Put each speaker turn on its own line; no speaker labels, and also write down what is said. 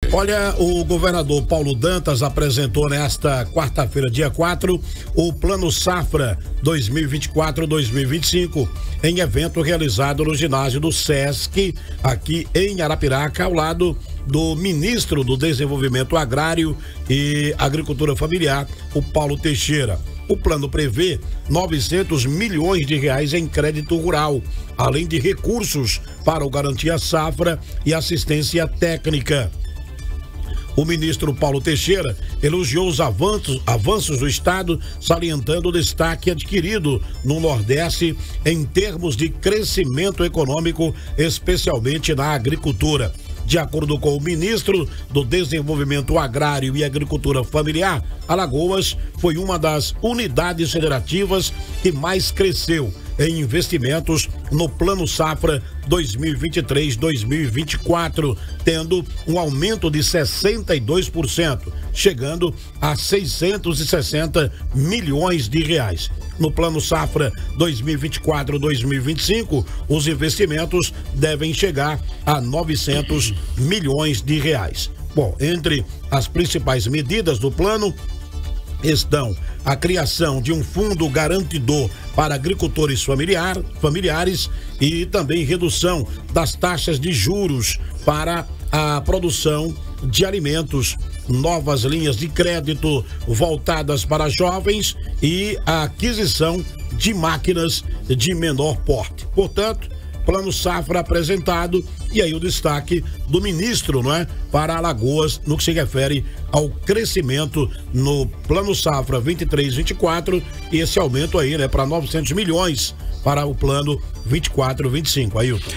Olha, o governador Paulo Dantas apresentou nesta quarta-feira, dia 4, o Plano Safra 2024-2025, em evento realizado no ginásio do Sesc, aqui em Arapiraca, ao lado do ministro do Desenvolvimento Agrário e Agricultura Familiar, o Paulo Teixeira. O plano prevê 900 milhões de reais em crédito rural, além de recursos para o Garantia Safra e assistência técnica. O ministro Paulo Teixeira elogiou os avanços do Estado, salientando o destaque adquirido no Nordeste em termos de crescimento econômico, especialmente na agricultura. De acordo com o ministro do Desenvolvimento Agrário e Agricultura Familiar, Alagoas foi uma das unidades federativas que mais cresceu em investimentos no Plano Safra 2023-2024, tendo um aumento de 62%, chegando a 660 milhões de reais. No Plano Safra 2024-2025, os investimentos devem chegar a 900 milhões de reais. Bom, entre as principais medidas do plano estão a criação de um fundo garantidor para agricultores familiares e também redução das taxas de juros para a produção de alimentos, novas linhas de crédito voltadas para jovens e a aquisição de máquinas de menor porte. Portanto, Plano Safra apresentado, e aí o destaque do ministro, não é? Para Alagoas, no que se refere ao crescimento no Plano Safra 23-24, e esse aumento aí, né, para 900 milhões para o plano 24-25. Ailton.